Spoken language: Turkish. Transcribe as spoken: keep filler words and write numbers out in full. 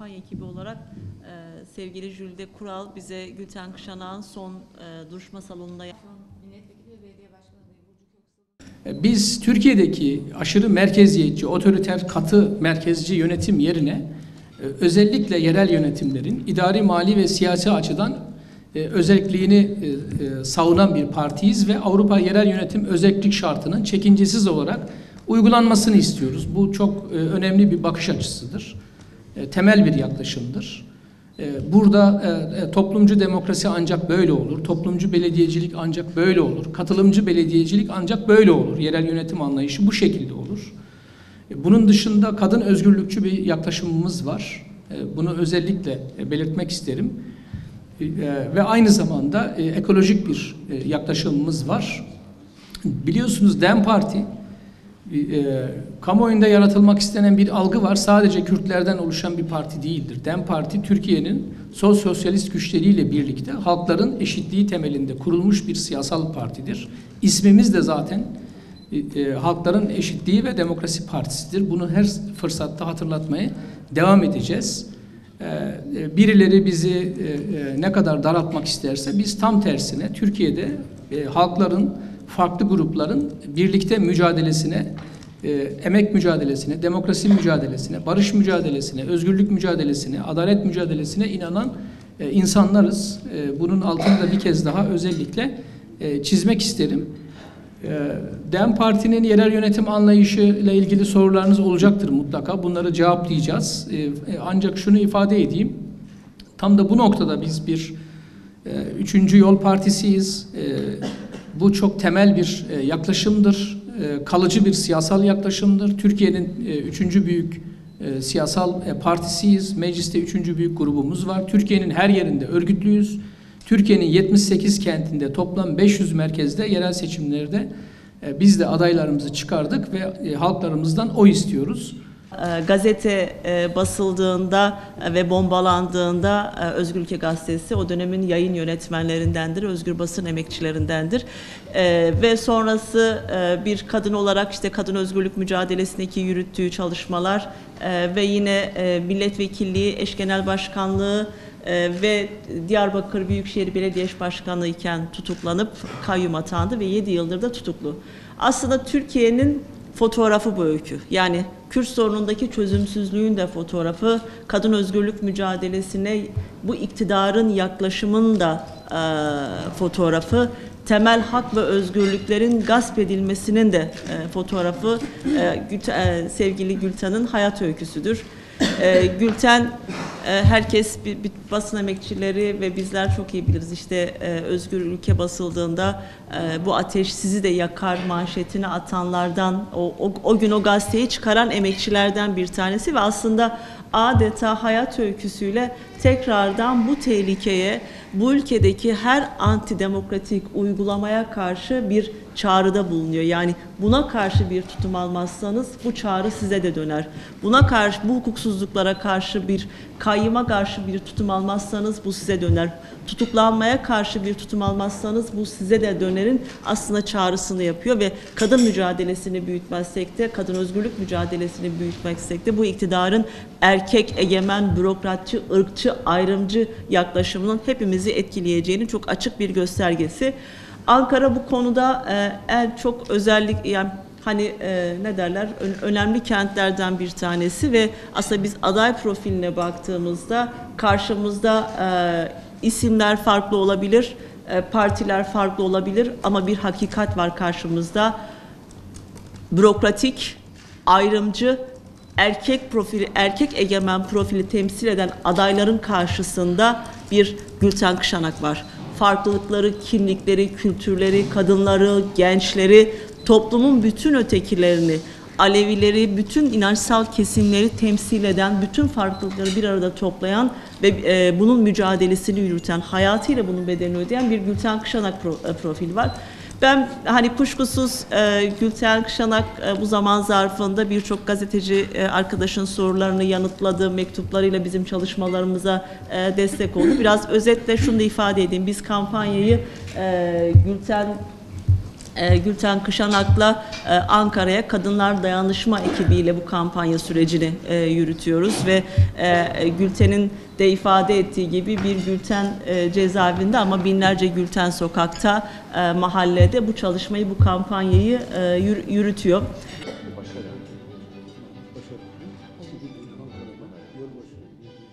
kampanya ekibi olarak e, sevgili Jülide Kural bize Gülten Kışanak'ın son e, duruşma salonunda biz Türkiye'deki aşırı merkeziyetçi, otoriter, katı merkezci yönetim yerine özellikle yerel yönetimlerin idari, mali ve siyasi açıdan özelliğini savunan bir partiyiz ve Avrupa Yerel Yönetim Özellik Şartı'nın çekincesiz olarak uygulanmasını istiyoruz. Bu çok önemli bir bakış açısıdır. Temel bir yaklaşımdır. Burada toplumcu demokrasi ancak böyle olur. Toplumcu belediyecilik ancak böyle olur. Katılımcı belediyecilik ancak böyle olur. Yerel yönetim anlayışı bu şekilde olur. Bunun dışında kadın özgürlükçü bir yaklaşımımız var. Bunu özellikle belirtmek isterim. Ve aynı zamanda ekolojik bir yaklaşımımız var. Biliyorsunuz DEM Parti, kamuoyunda yaratılmak istenen bir algı var. Sadece Kürtlerden oluşan bir parti değildir. DEM Parti, Türkiye'nin sol sosyalist güçleriyle birlikte halkların eşitliği temelinde kurulmuş bir siyasal partidir. İsmimiz de zaten e, halkların eşitliği ve demokrasi partisidir. Bunu her fırsatta hatırlatmaya devam edeceğiz. E, birileri bizi e, ne kadar daraltmak isterse biz tam tersine Türkiye'de e, halkların, farklı grupların birlikte mücadelesine, e, emek mücadelesine, demokrasi mücadelesine, barış mücadelesine, özgürlük mücadelesine, adalet mücadelesine inanan e, insanlarız. E, bunun altını da bir kez daha özellikle e, çizmek isterim. E, DEM Parti'nin yerel yönetim anlayışı ile ilgili sorularınız olacaktır mutlaka. Bunları cevaplayacağız. E, e, ancak şunu ifade edeyim. Tam da bu noktada biz bir e, üçüncü yol partisiyiz. E, Bu çok temel bir e, yaklaşımdır, e, kalıcı bir siyasal yaklaşımdır. Türkiye'nin e, üçüncü büyük e, siyasal e, partisiyiz. Mecliste üçüncü büyük grubumuz var. Türkiye'nin her yerinde örgütlüyüz. Türkiye'nin yetmiş sekiz kentinde toplam beş yüz merkezde yerel seçimlerde e, biz de adaylarımızı çıkardık ve e, halklarımızdan oy istiyoruz. Gazete basıldığında ve bombalandığında Özgür Ülke Gazetesi o dönemin yayın yönetmenlerindendir, özgür basın emekçilerindendir. Ve sonrası bir kadın olarak işte kadın özgürlük mücadelesindeki yürüttüğü çalışmalar ve yine milletvekilliği, eş genel başkanlığı ve Diyarbakır Büyükşehir Belediye Başkanlığı iken tutuklanıp kayyum atandı ve yedi yıldır da tutuklu. Aslında Türkiye'nin fotoğrafı bu öykü. Yani Kürt sorunundaki çözümsüzlüğün de fotoğrafı, kadın özgürlük mücadelesine bu iktidarın yaklaşımının da e, fotoğrafı, temel hak ve özgürlüklerin gasp edilmesinin de e, fotoğrafı e, Gülten, e, sevgili Gülten'in hayat öyküsüdür. E, Gülten, e, herkes bir, bir basın emekçileri ve bizler çok iyi biliriz. İşte e, Özgür Ülke basıldığında e, bu ateş sizi de yakar manşetini atanlardan, o, o, o gün o gazeteyi çıkaran emekçilerden bir tanesi ve aslında adeta hayat öyküsüyle tekrardan bu tehlikeye, bu ülkedeki her antidemokratik uygulamaya karşı bir çağrıda bulunuyor. Yani buna karşı bir tutum almazsanız bu çağrı size de döner. Buna karşı, bu hukuksuzluklara karşı bir kayyıma karşı bir tutum almazsanız bu size döner. Tutuklanmaya karşı bir tutum almazsanız bu size de dönerin aslında çağrısını yapıyor ve kadın mücadelesini büyütmezsek de, kadın özgürlük mücadelesini büyütmezsek de bu iktidarın erkek egemen, bürokratçı, ırkçı, ayrımcı yaklaşımının hepimizi etkileyeceğinin çok açık bir göstergesi. Ankara bu konuda e, en çok özellik, yani hani e, ne derler, önemli kentlerden bir tanesi ve aslında biz aday profiline baktığımızda karşımızda e, isimler farklı olabilir, e, partiler farklı olabilir ama bir hakikat var karşımızda. Bürokratik, ayrımcı, erkek profili, erkek egemen profili temsil eden adayların karşısında bir Gülten Kışanak var. Farklılıkları, kimlikleri, kültürleri, kadınları, gençleri, toplumun bütün ötekilerini, Alevileri, bütün inançsal kesimleri temsil eden, bütün farklılıkları bir arada toplayan ve e, bunun mücadelesini yürüten, hayatıyla bunun bedelini ödeyen bir Gülten Kışanak pro, e, profili var. Ben hani kuşkusuz e, Gülten Kışanak e, bu zaman zarfında birçok gazeteci e, arkadaşın sorularını yanıtladığı mektuplarıyla bizim çalışmalarımıza e, destek oldu. Biraz özetle şunu da ifade edeyim. Biz kampanyayı e, Gülten E, Gülten Kışanak'la e, Ankara'ya Kadınlar Dayanışma ekibiyle bu kampanya sürecini e, yürütüyoruz ve e, Gülten'in de ifade ettiği gibi bir Gülten e, cezaevinde ama binlerce Gülten sokakta, e, mahallede bu çalışmayı, bu kampanyayı e, yür- yürütüyor. Başarı. Başarı. Ankara'da yol başına